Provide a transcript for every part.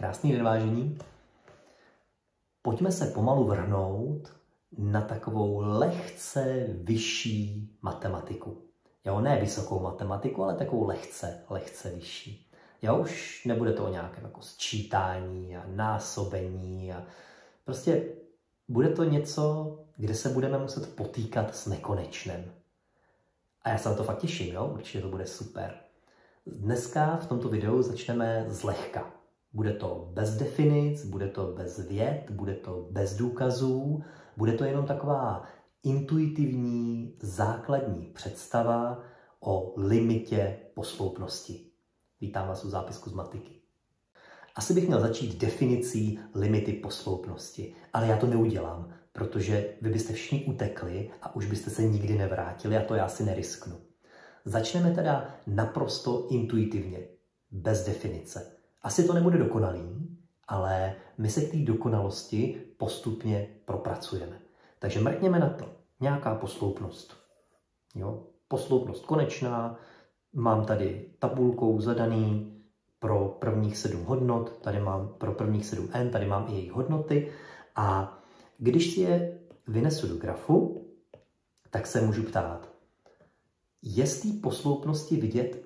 Krásný vyvážení. Pojďme se pomalu vrhnout na takovou lehce vyšší matematiku. Jo, ne vysokou matematiku, ale takovou lehce vyšší. Jo, už nebude to o nějakém jako sčítání a násobení a prostě bude to něco, kde se budeme muset potýkat s nekonečnem. A já se na to fakt těším, jo? Určitě to bude super. Dneska v tomto videu začneme zlehka. Bude to bez definic, bude to bez vět, bude to bez důkazů, bude to jenom taková intuitivní základní představa o limitě posloupnosti. Vítám vás u zápisku z matiky. Asi bych měl začít definicí limity posloupnosti, ale já to neudělám, protože vy byste všichni utekli a už byste se nikdy nevrátili a to já si nerisknu. Začneme teda naprosto intuitivně, bez definice. Asi to nebude dokonalý, ale my se k té dokonalosti postupně propracujeme. Takže mrkněme na to. Nějaká posloupnost. Jo? Posloupnost konečná. Mám tady tabulkou zadaný pro prvních 7 hodnot, tady mám pro prvních 7 n, tady mám i jejich hodnoty. A když si je vynesu do grafu, tak se můžu ptát, je z té posloupnosti vidět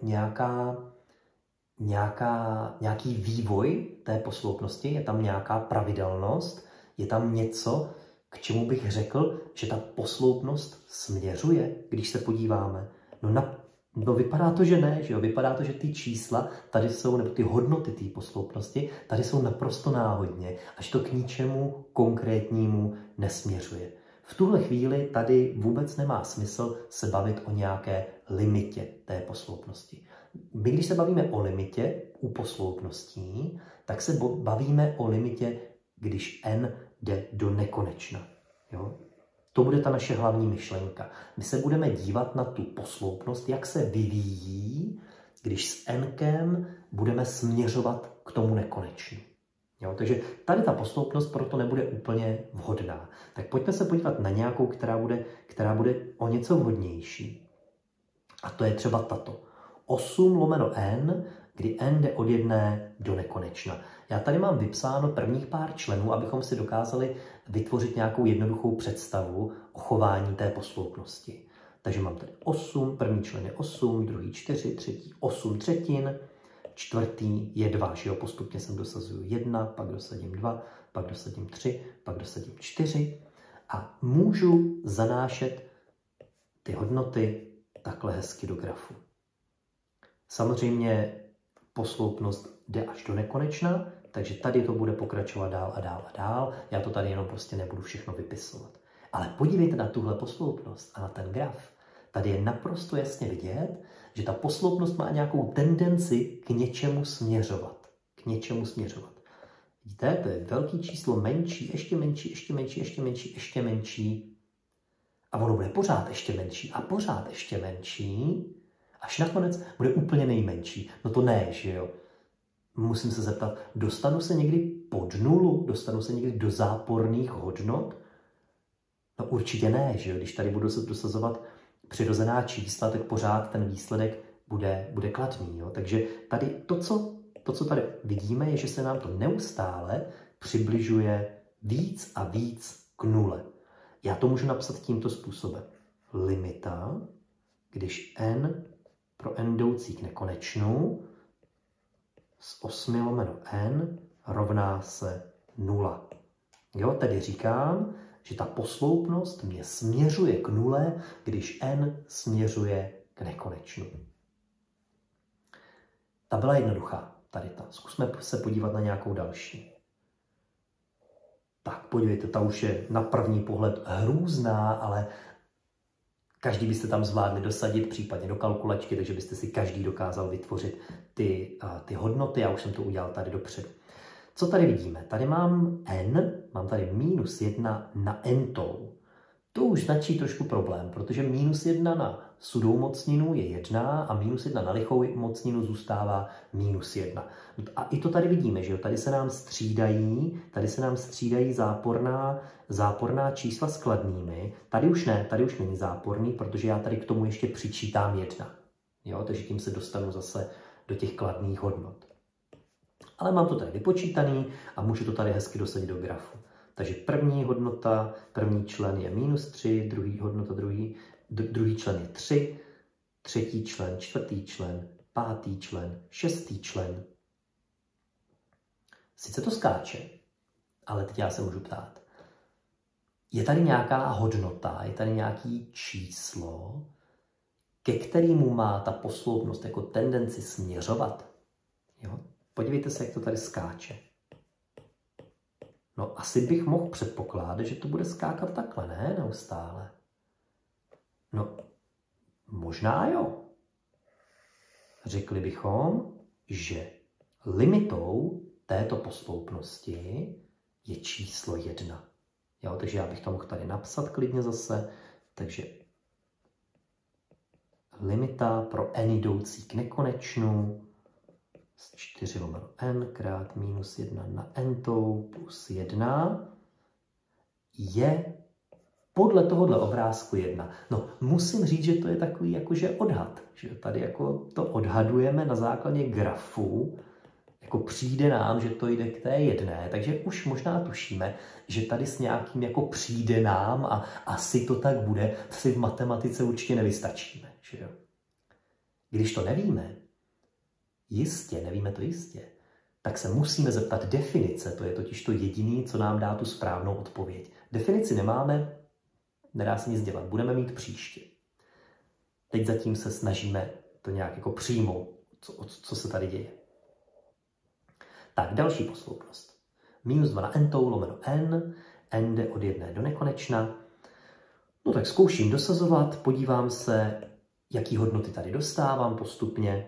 nějaký vývoj té posloupnosti, je tam nějaká pravidelnost, je tam něco, k čemu bych řekl, že ta posloupnost směřuje, když se podíváme. No vypadá to, že ne, že jo? Vypadá to, že ty čísla tady jsou, nebo ty hodnoty té posloupnosti, tady jsou naprosto náhodně, až to k ničemu konkrétnímu nesměřuje. V tuhle chvíli tady vůbec nemá smysl se bavit o nějaké limitě té posloupnosti. My, když se bavíme o limitě u posloupností, tak se bavíme o limitě, když n jde do nekonečna. Jo? To bude ta naše hlavní myšlenka. My se budeme dívat na tu posloupnost, jak se vyvíjí, když s n-kem budeme směřovat k tomu nekonečnu. Jo? Takže tady ta posloupnost proto nebude úplně vhodná. Tak pojďme se podívat na nějakou, která bude o něco vhodnější. A to je třeba tato. 8/n, kdy n jde od 1 do nekonečna. Já tady mám vypsáno prvních pár členů, abychom si dokázali vytvořit nějakou jednoduchou představu o chování té posloupnosti. Takže mám tady 8, první člen je 8, druhý 4, třetí 8 třetin, čtvrtý je 2, že jo, postupně sem dosazuju 1, pak dosadím 2, pak dosadím 3, pak dosadím 4 a můžu zanášet ty hodnoty takhle hezky do grafu. Samozřejmě posloupnost jde až do nekonečna, takže tady to bude pokračovat dál a dál a dál. Já to tady jenom prostě nebudu všechno vypisovat. Ale podívejte na tuhle posloupnost a na ten graf. Tady je naprosto jasně vidět, že ta posloupnost má nějakou tendenci k něčemu směřovat. K něčemu směřovat. Vidíte, to je velký číslo, menší, ještě menší, ještě menší, ještě menší, ještě menší. A ono bude pořád ještě menší a pořád ještě menší. Až nakonec bude úplně nejmenší. No to ne, že jo. Musím se zeptat, dostanu se někdy pod nulu? Dostanu se někdy do záporných hodnot? No určitě ne, že jo. Když tady budu se dosazovat přirozená čísla, tak pořád ten výsledek bude kladný. Jo? Takže tady to, co tady vidíme, je, že se nám to neustále přibližuje víc a víc k nule. Já to můžu napsat tímto způsobem. Limita, když n pro n jdoucí k nekonečnu z 8/n rovná se 0. Jo, tedy říkám, že ta posloupnost mě směřuje k nule, když n směřuje k nekonečnu. Ta byla jednoduchá, tady ta. Zkusme se podívat na nějakou další. Tak, podívejte, ta už je na první pohled hrůzná, ale každý byste tam zvládli dosadit, případně do kalkulačky, takže byste si každý dokázal vytvořit ty hodnoty. Já už jsem to udělal tady dopředu. Co tady vidíme? Tady mám n, mám tady -1 na n-tou. To už značí trošku problém, protože -1 na sudou mocninu je 1 a -1 na lichou mocninu zůstává -1. A i to tady vidíme, že jo? Tady se nám střídají záporná čísla s kladnými. Tady už ne, tady už není záporný, protože já tady k tomu ještě přičítám 1. Jo? Takže tím se dostanu zase do těch kladných hodnot. Ale mám to tady vypočítaný a můžu to tady hezky dosadit do grafu. Takže první hodnota, první člen je -3, druhý hodnota, druhý člen je 3, třetí člen, čtvrtý člen, pátý člen, šestý člen. Sice to skáče, ale teď já se můžu ptát. Je tady nějaká hodnota, je tady nějaký číslo, ke kterému má ta posloupnost jako tendenci směřovat? Jo? Podívejte se, jak to tady skáče. No asi bych mohl předpokládat, že to bude skákat takhle, ne? Neustále. No, možná jo. Řekli bychom, že limitou této posloupnosti je číslo 1. Jo, takže já bych to mohl tady napsat klidně zase. Takže limita pro n jdoucí k nekonečnu z 4/n krát -1 na n plus 1 je podle tohohle obrázku 1. No, musím říct, že to je takový jakože odhad. Že tady jako to odhadujeme na základě grafu, jako přijde nám, že to jde k té 1, takže už možná tušíme, že tady s nějakým jako přijde nám a asi to tak bude, si v matematice určitě nevystačíme. Že jo? Když to nevíme, nevíme to jistě, tak se musíme zeptat definice, to je totiž to jediné, co nám dá tu správnou odpověď. Definici nemáme, nedá se nic dělat, budeme mít příště. Teď zatím se snažíme to nějak jako přijmout, co se tady děje. Tak, další posloupnost. -2 na n lomeno n jde od 1 do nekonečna. No tak zkouším dosazovat, podívám se, jaký hodnoty tady dostávám postupně.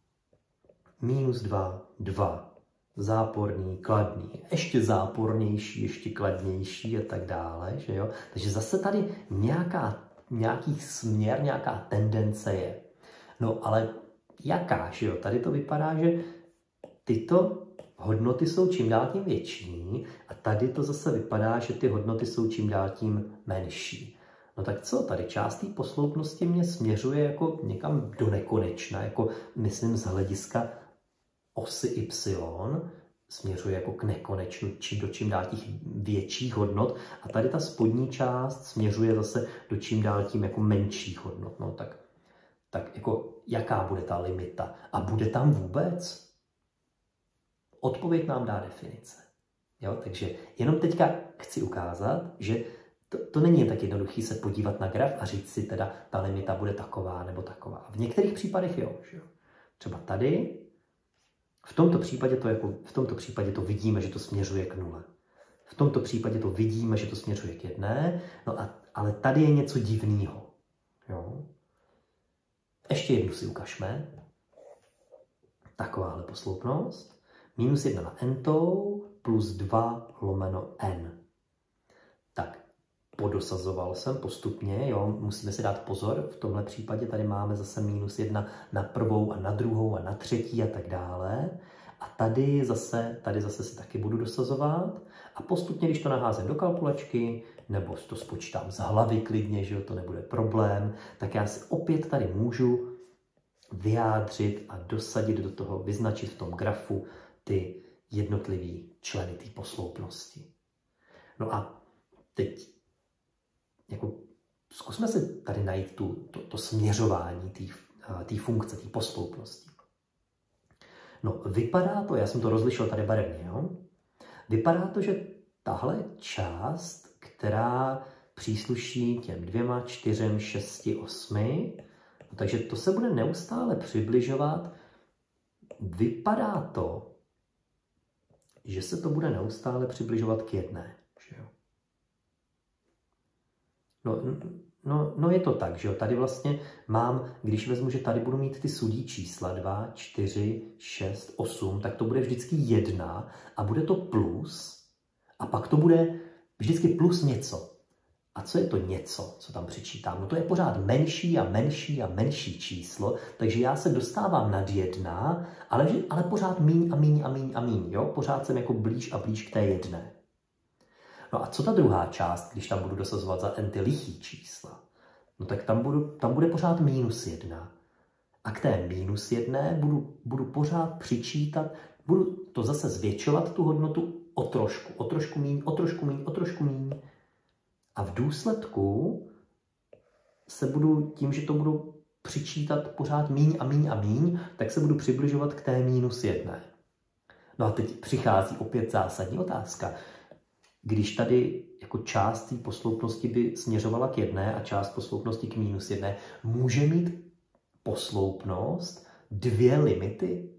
-2, 2, záporný, kladný, ještě zápornější, ještě kladnější a tak dále. Že jo? Takže zase tady nějaký směr, nějaká tendence je. No ale jaká, že jo? Tady to vypadá, že tyto hodnoty jsou čím dál tím větší a tady to zase vypadá, že ty hodnoty jsou čím dál tím menší. No tak co, tady část té posloupnosti mě směřuje jako někam do nekonečna, jako myslím z hlediska osy y, směřuje jako k nekonečnu, do čím dál těch větších hodnot a tady ta spodní část směřuje zase do čím dál tím jako menších hodnot. No tak jako jaká bude ta limita? A bude tam vůbec? Odpověď nám dá definice. Jo? Takže jenom teďka chci ukázat, že to není jen tak jednoduchý se podívat na graf a říct si teda, ta limita bude taková nebo taková. V některých případech jo. Že jo? Třeba tady, v tomto případě to vidíme, že to směřuje k 0. V tomto případě to vidíme, že to směřuje k 1, ale tady je něco divného. Jo? Ještě jednu si ukažme. Takováhle posloupnost. -1 na n plus 2 lomeno n. Tak, podosazoval jsem postupně, jo, musíme si dát pozor, v tomhle případě tady máme zase -1 na prvou a na druhou a na třetí a tak dále. A tady zase si taky budu dosazovat a postupně, když to naházím do kalkulačky, nebo to spočítám z hlavy klidně, že jo, to nebude problém, tak já si opět tady můžu vyjádřit a dosadit do toho, vyznačit v tom grafu ty jednotlivý členy té posloupnosti. No a teď jako zkusme si tady najít to směřování té funkce, té posloupnosti. No vypadá to, já jsem to rozlišil tady barevně, jo? Vypadá to, že tahle část, která přísluší těm 2, 4, 6, 8, no, takže to se bude neustále přibližovat. Vypadá to, že se to bude neustále přibližovat k 1. Že jo? No je to tak, že jo? Tady vlastně mám, když vezmu, že tady budu mít ty sudí čísla 2, 4, 6, 8, tak to bude vždycky 1 a bude to plus a pak to bude vždycky plus něco. A co je to něco, co tam přičítám? No to je pořád menší a menší a menší číslo, takže já se dostávám nad 1, ale pořád míň a míň a míň a míň, jo? Pořád jsem jako blíž a blíž k té 1. No a co ta druhá část, když tam budu dosazovat za n ty lichý čísla? No tak tam bude pořád -1. A k té -1 budu pořád přičítat Budu to zase zvětšovat, tu hodnotu, o trošku míň, o trošku míň, o trošku míň. A v důsledku se budu, tím, že to budu přičítat pořád míň a míň a míň, tak se budu přibližovat k té -1. No a teď přichází opět zásadní otázka. Když tady jako část té posloupnosti by směřovala k 1 a část posloupnosti k -1, může mít posloupnost 2 limity?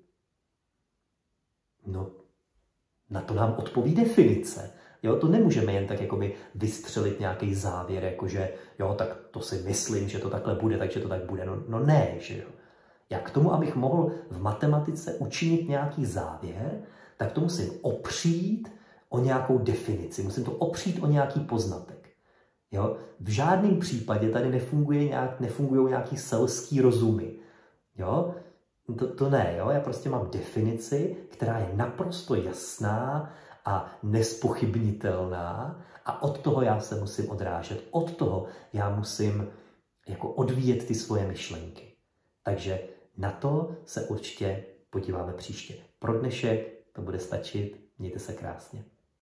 No, na to nám odpoví definice. Jo, to nemůžeme jen tak jakoby vystřelit nějaký závěr, jakože jo, tak to si myslím, že to takhle bude, takže to tak bude. No ne, že jo. Já k tomu, abych mohl v matematice učinit nějaký závěr, tak to musím opřít o nějakou definici, musím to opřít o nějaký poznatek. Jo? V žádném případě tady nefungují nějaký selský rozumy. Jo? To ne, jo? Já prostě mám definici, která je naprosto jasná a nespochybnitelná a od toho já se musím odrážet, od toho já musím jako odvíjet ty svoje myšlenky. Takže na to se určitě podíváme příště. Pro dnešek to bude stačit. Mějte se krásně.